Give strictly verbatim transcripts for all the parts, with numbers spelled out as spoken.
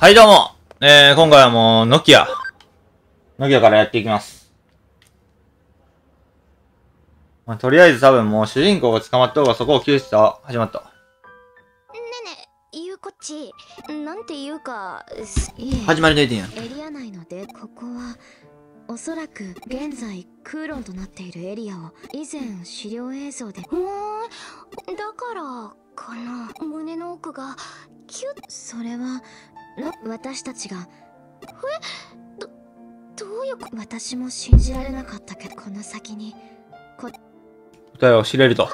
はいどうも、えー、今回はもう、ノキア。ノキアからやっていきます。まあ、とりあえず多分もう主人公が捕まった方がそこを救出は始まった。 ねえねえ、ゆうこっち、なんていうか、 始まりのエディやん。 エリア内ので、ここは、おそらく現在空論となっているエリアを以前資料映像で、ほーん、だからかな。胸の奥がキュッ。それは私たちがえどどういうこ私も信じられなかったけど、この先にこ答えを知れると。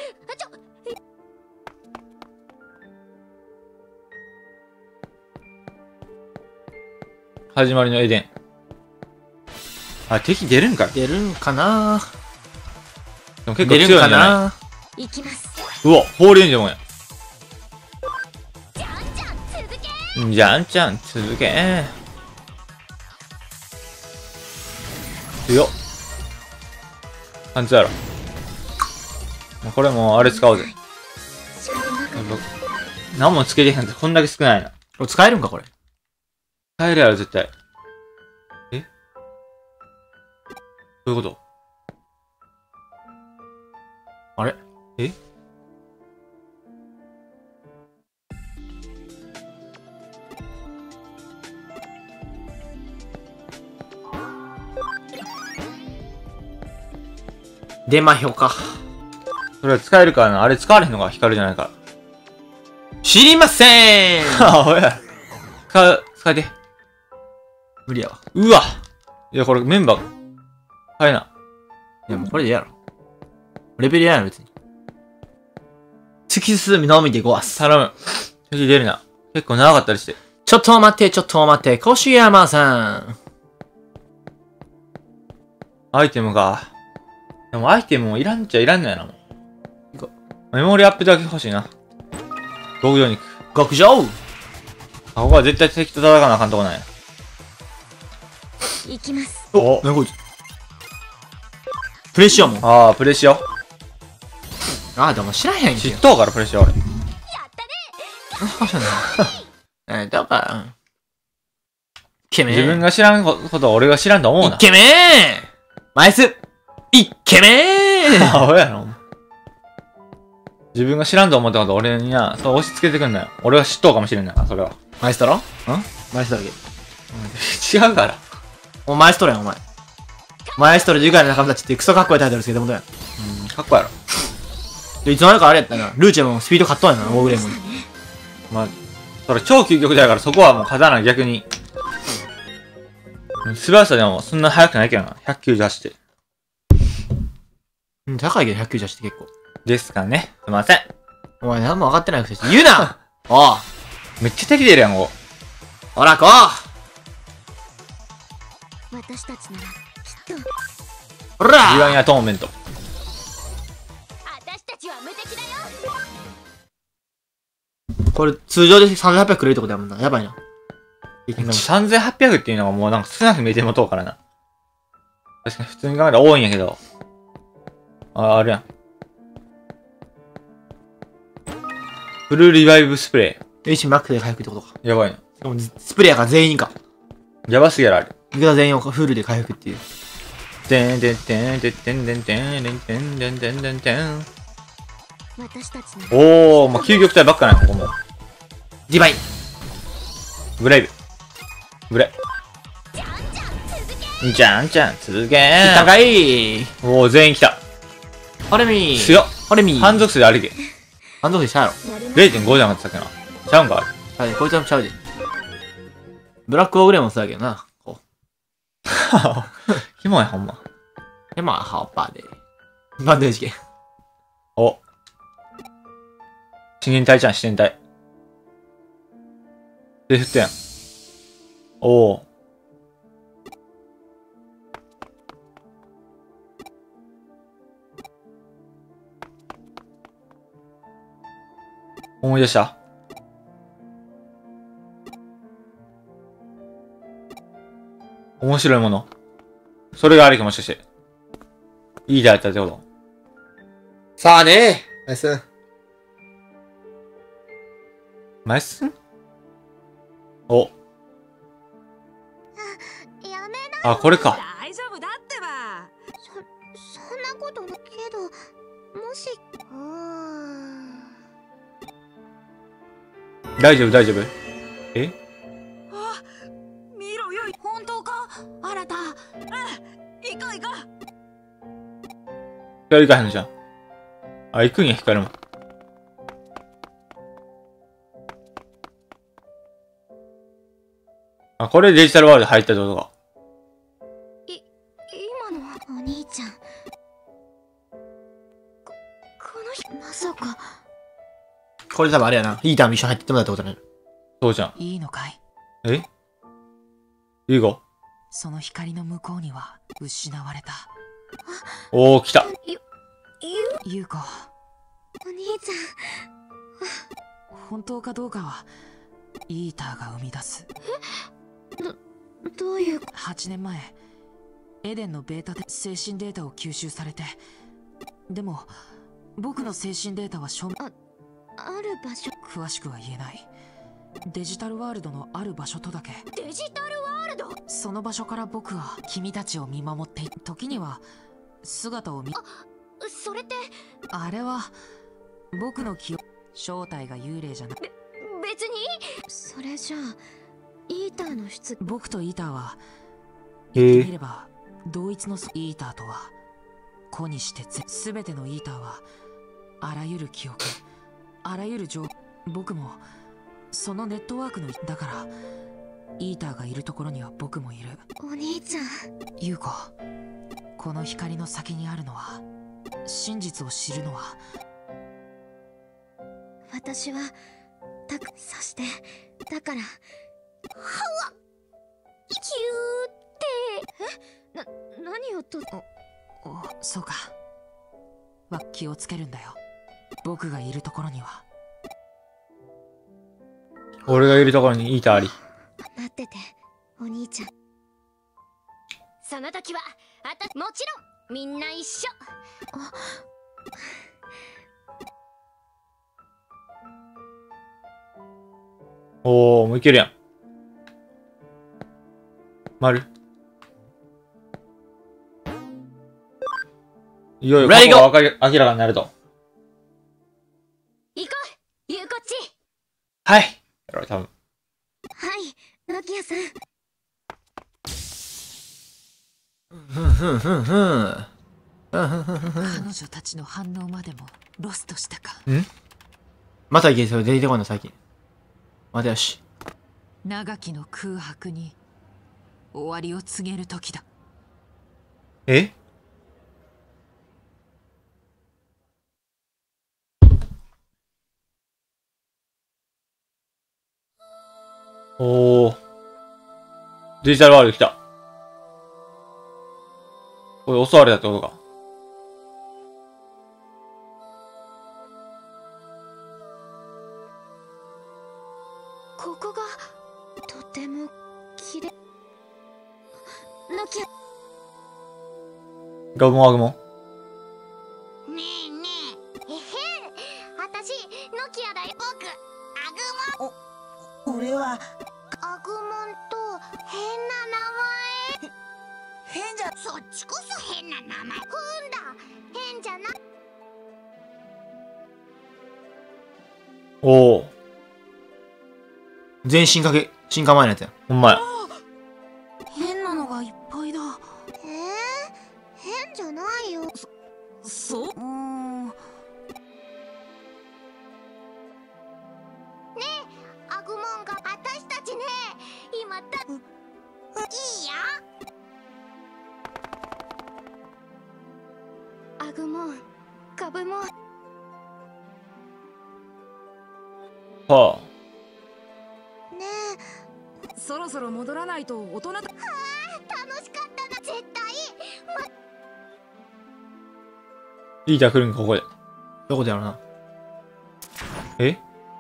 始まりのエデン。あ、敵出るんか。 出るんかな。 でも結構強いんじゃない？ 出るんかな。 行きます。 うわ、ホールエンジョンや。 じゃんじゃん続け。 じゃんちゃん続け。強っ。パンツやろ。これもうあれ使おうぜ。何もつけてへんってこんだけ少ないな。 これ使えるんかこれ。 使えるやろ絶対。え？どういうこと？ あれ？ え？ デマ評価。 それは使えるからな。あれ使われへんのか光じゃないから。 知りません。 あ、おや。使う、使えて。 無理やわ。 うわ。いや、これメンバー、はいな。 いやもうこれでやろ。レベルやな別に。突き進みのみでごわす。 頼む。次出るな。結構長かったりして。 ちょっと待って、ちょっと待って、越山さん。 アイテムか。でもアイテムもいらんっちゃいらんのやな、もう。メモリアップだけ欲しいな。極上肉。 極上。 あ、ここは絶対敵と戦わなあかんとこない。 行きます。 お、 なにこいつ。プレッシャーもん。 ああ、プレシオ。 ああ、でも知らへんやんけ。 知っとうからプレシオ俺。 あ、そうなんだ。え、だから、イケメン。 自分が知らんことを俺が知らんと思うな。 イケメンマイスイケメンあ、おやろ。自分が知らんと思ったこと俺にな、そう押し付けてくんなよ。俺は知っとうかもしれんないな、それは。 マイストロんマイストロゲ違うから。 お前マイストロやん、お前。マイストロで愉快な仲間たちってクソかっこいいタイトルつけてもとやん。 うん、かっこやろ。 で、いつの間にかあれやったな。ルーチェもスピード買っとんやな、オーグレイも。 まあ、それ超究極だからそこはもう風穴逆に。素早さでもそんな速くないけどな。ひゃくきゅうじゅうはちって。 うん、高いけどひゃくきゅうじゅうはちって結構。 ですかね。すいません。 お前何も分かってないくせして言うなおうめっちゃ敵出るやん、こほら、こ私たちならきっとうほう。ジワンらやトーメント。 私たちは無敵だよ。 これ通常でさんぜんはっぴゃくくれるってことやもんな。やばいな。 でもさんぜんはっぴゃくっていうのがもうなんか少なく見えてもとうからな。確かに普通に考えたら多いんやけど。あ、あるやん。フルリバイブスプレエイチピー マックスで回復ってことか。 イ。やばいな。 しかもスプレーやから全員か。 やばすぎやろ、あれ。 味方全員をフルで回復っていう。 てんてんてんてんてんてんてんてんてんてんてんてんてん。 私たちのおー、もう究極体ばっかなんここも。 ディバインブレイブ。ブレ。 じゃんじゃん続け。 じゃんじゃん、続けー。 高いおー、全員来た。 ハレミー強っ。 ハレミー反属性でありけ。 反属性ちゃうやろ。 れいてんご じゃなかったっけな。ちゃうんかあれ。 はい、こいつはちゃうで。ブラックオーグレイもそうやけどな。こキモいほんま。 う。で、まあ、ハッパーで。バンデージ系。 お。資源体ちゃん、資源体。で、振ったやん。おー。思い出した？面白いもの。それがありかもしかして。いいだったってこと。 さあねナイス。 マイスンお、 あ、これか。 大丈夫だってば。 そそんなことだけど、もしうーん大丈夫、大丈夫。えあ、見ろよ。本当か、新た。うん、行こう行こ光行かへんのじゃん。あ、行くんや、光も。あ、これデジタルワールド入ったってことか。 い今のはお兄ちゃん。ここの人まさか。 これ多分あれやな。イーターも一緒に入ってってもらったことね。 そうじゃん。 う。いいのかい。 えいいごその光の向こうには失われた。 おー、来た。 ゆ優子、 お兄ち本当かどうかはイーターが生み出す。 ゃん。どういう。 はちねんまえ、エデンのベータで精神データを吸収されて、でも僕の精神データは証明、 ある場所。 詳しくは言えない。デジタルワールドのある場所とだけ。 デジタルワールド。 その場所から僕は君たちを見守ってい、時には姿を見、 それってあれは僕の記憶。正体が幽霊じゃなく、 別に。それじゃあイーターの出。 僕とイーターはへ言ってみえ。 れば同一の。イーターとは子にしてすべてのイーターはあらゆる記憶、あらゆる情報。僕もそのネットワークのだから、イーターがいるところには僕もいる。 お兄ちゃん。 優子、この光の先にあるのは、真実を知るのは。 私はたくそしてだからはわキューってな何をと。 おお、そうか。は気をつけるんだよ。僕がいるところには。 俺がいるところにイーターあり。 待っててお兄ちゃん。その時はあたもちろんみんな一緒。 おー、もういけるやん。丸。いよいよ過去がわかり明らかになると。 行こうゆうこっち。 はい。やろう、多分。 はいノキアさん。 ふんふんふんふん。 彼女たちの反応までもロストしたか。 んまたいけ、それ出てこんの最近。またよし。 長きの空白に終わりを告げる時だ。 えおー。デジタルワールド来た。これ襲われたってことか。 ここがとてもきれい。ノキア。 ガブモワグモねえねえ。えへん。あたしノキアだよ。僕アグモン。 俺はアグモンと変な名前。 変じゃ。 そっちこそ変な名前。ふんだ。変じゃな。 おー。 全員進化系、進化前のやつや。 ほんまや。 変なのがいっぱいだ。 えー、変じゃないよ。 そう、うーん。 アグモンがあたしたちね今だ。いいよ。アグモンガブモン。 はねえ。 そろそろ戻らないと大人だ。 楽しかったな絶対。ま、 イーター来るんか、ここで。 どこでやろうな。 え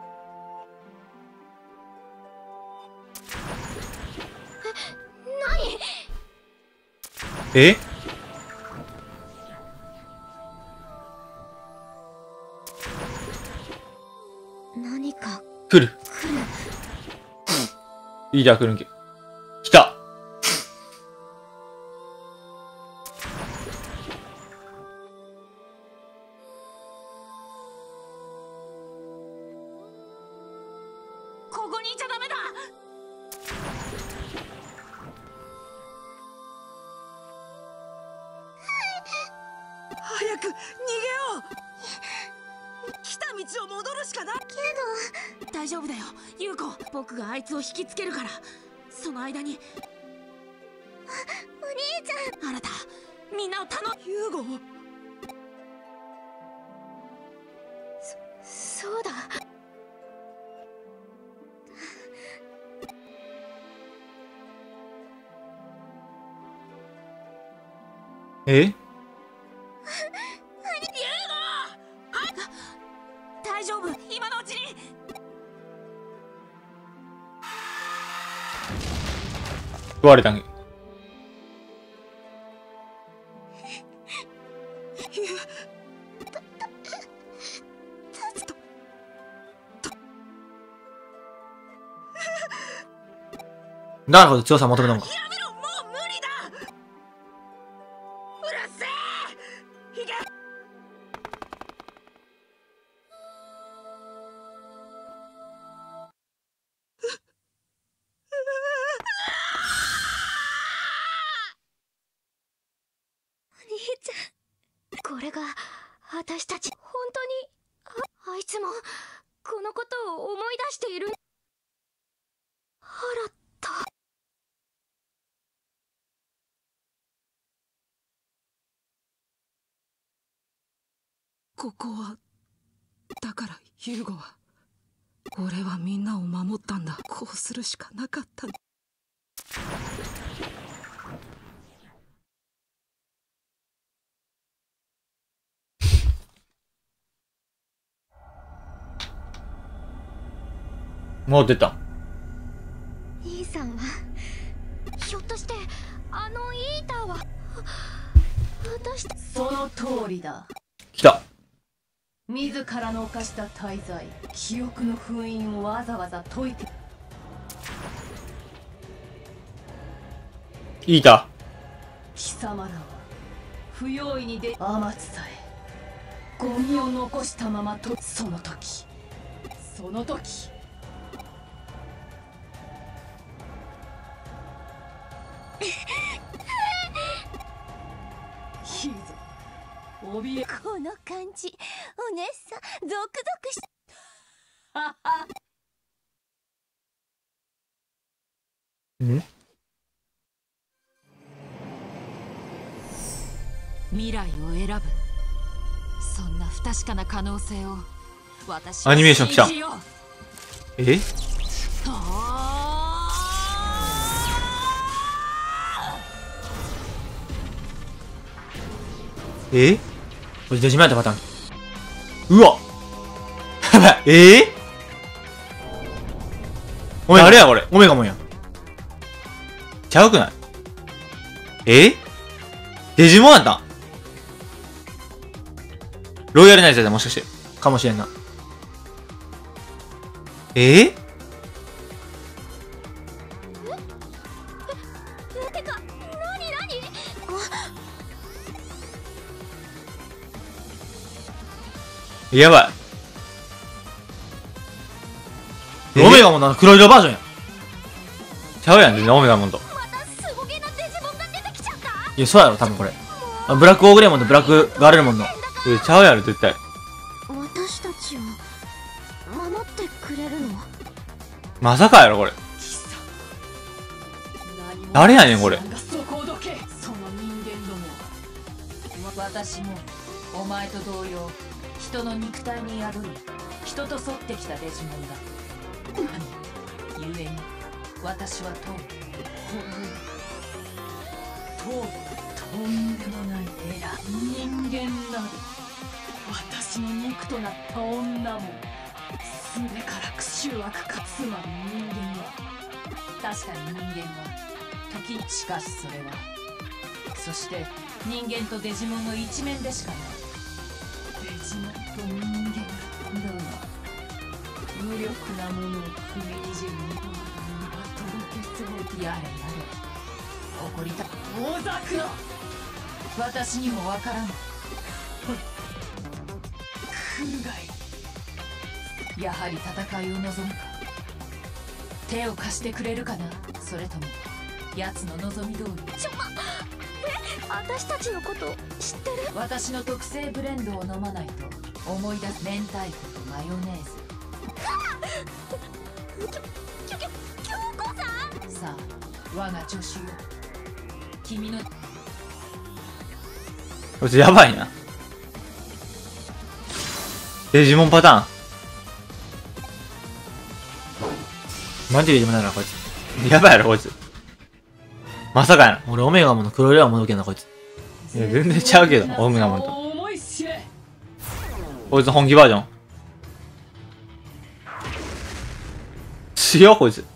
何。 え何か来る。 来る。 イーター来るんけ。来た。 ここにいちゃダメだ。早く逃げよう。来た道を戻るしかない。けど大丈夫だよ優子。僕があいつを引きつけるから。その間にお兄ちゃん。 あなたみんなを頼む。優子。 そそうだ。 え？ 大丈夫今のうちに。 食われたん。 だからこそ強さ求めたのか。 やめろもう無理だ。うるせえ。行け。 お兄ちゃん。これが私たち本当に あ, あいつもこのことを思い出している。原田。 ここはだからユーゴは俺はみんなを守ったんだ。こうするしかなかったんだ。 もう出た。 兄さんはひょっとしてあのイーターは私。 その通りだ。 来た。 自らの犯した大罪、記憶の封印をわざわざ解いて。 いいた。 貴様らは不用意に出天津さえゴミを残したままと。その時その時いいぞ怯え。 この感じお姉さんゾクゾクし。 ん？ 未来を選ぶ。そんな不確かな可能性を私はアニメーション来た。 信じよう。 え？ あえ？ これデジマイトパターン。 うわ。やばい。ええ？ オメガ誰やこれ。 オメガモンや。 ちゃうくない？え？デジモンやったん？ロイヤルナイツやったもしかして。 かもしれんな。 ええ？ てか何何。 やばい。 オメガモンの黒色バージョンや。 ちゃうやん、全然オメガモンと。 またすごげなデジモンが出てきちゃった。 いや、そうやろ、多分これ。あブラックオーグレモンとブラックガーレルモンの。 え、ちゃうやろ、絶対。 私たちを守ってくれるの。 まさかやろ、これ。誰やねんこれ。 そこをどけ。その人間ども。私もお前と同様人の肉体に宿り人と沿ってきたデジモンだ。ゆえに私はとうとうとんでもないエラー。人間など私の肉となった女もすべからく醜悪か。つまり人間は確かに人間は時に、しかしそれはそして人間とデジモンの一面でしかない。デジモンと人間だが無力なものを踏みにじる人間が届けそう。やれやれ怒りた大ざくの私にもわからない。来るがい。やはり戦いを望むか。 手を貸してくれるかな。それとも奴の望み通り。 ちょまえ私たちのこと知ってる？ 私の特製ブレンドを飲まないと思い出す。明太子とマヨネーズ。 きょきょ京子さん。 さあ我が助手よ、君のこいつやばいな。デジモンパターン。 マジででもないな、こいつ。 やばいやろ、こいつ。まさかやな。 俺、オメガモンの黒色はもどけんな、こいつ。 いや、全然ちゃうけど、オムナモンと。 思い知れ。 こいつ本気バージョン。強っ、こいつ。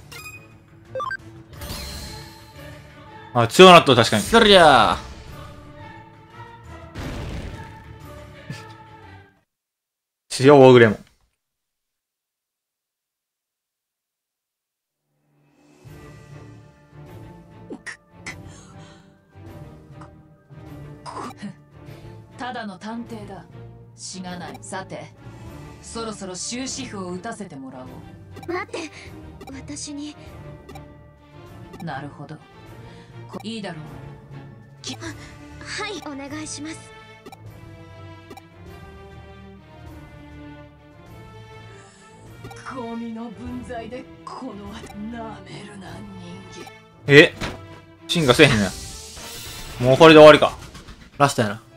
あ、強なっと確かに。 そりゃあ。 強ウォーグレモン。 ただの探偵だ。しがない。さてそろそろ終止符を打たせてもらおう。 待って、私に。 なるほど、こいいだろう。きはい、お願いします。 ゴミの分際でこのなめるな人間。 え進化せえへんな。もうこれで終わりか。 ラストやな。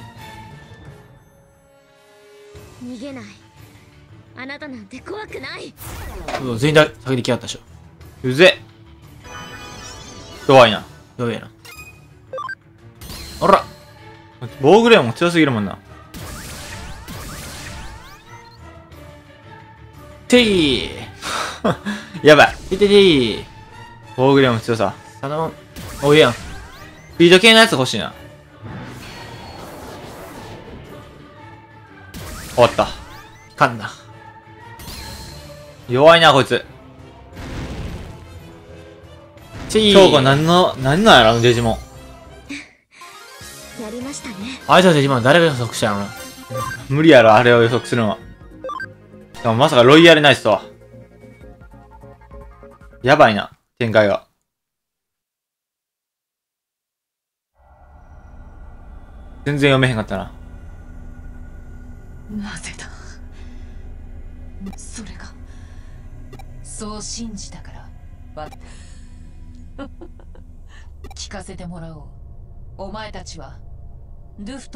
逃げない。あなたなんて怖くない。 うわ全員だ先に来やったでしょ。 うぜ。弱いな。 やべえな。あらウォーグレモン強すぎるもんな。 ていやばい。 いてていウォーグレモン強さ。 頼む。おいやん。 スピード系のやつ欲しいな。終わった。 いかんな。 弱いな、こいつ。 てい今日が何の、何なんやろ、あのデジモン。 やりましたね。 あいつたち今誰が予測したのな。 無理やろ、あれを予測するのは。でもまさかロイヤルナイスとは。やばいな、展開が。全然読めへんかったな。 なぜだ。それがそう信じたからわ聞かせてもらおう。お前たちはルフト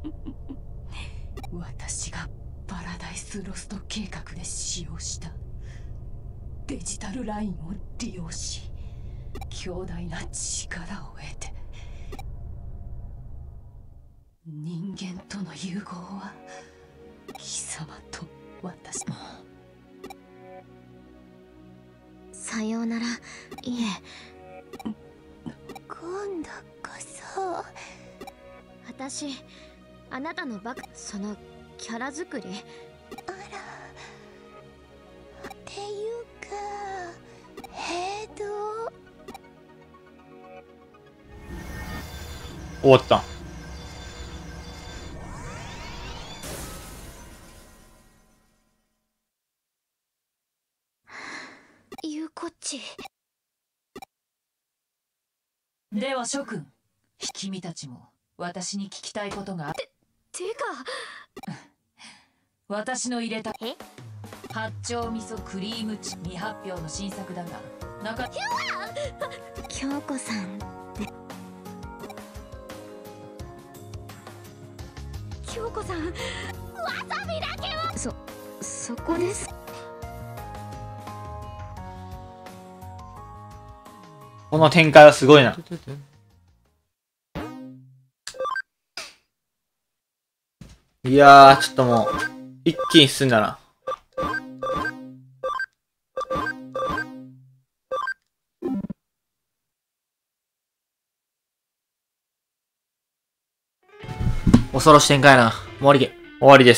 私がパラダイスロスト計画で使用したデジタルラインを利用し強大な力を得て人間との融合は貴様と私も。 さようなら。いえ、今度こそ。私、あなたのバカ、そのキャラ作り。あら、っていうか、ヘド。 終わった。 ゆうこっち。 では諸君、君たちも私に聞きたいことがあっててか私の入れたえ八丁味噌クリームチ未発表の新作だが中京子さんで京子さんわさびだけはそそこです。 この展開はすごいな。いやー、ちょっともう、一気に進んだな。 恐ろしい展開やな。終わりげ。 終わりです。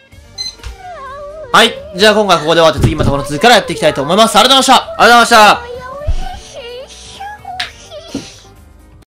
はい。じゃあ今回ここで終わって次またこの続きからやっていきたいと思います。ありがとうございました。 ありがとうございました。